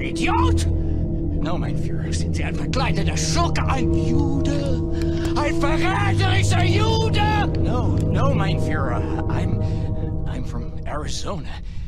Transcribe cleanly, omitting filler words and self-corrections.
Idiot! No, mein Führer, sind Sie ein verkleideter Schurke, ein Jude? Ein verräterischer Jude! No, mein Führer, I'm from Arizona.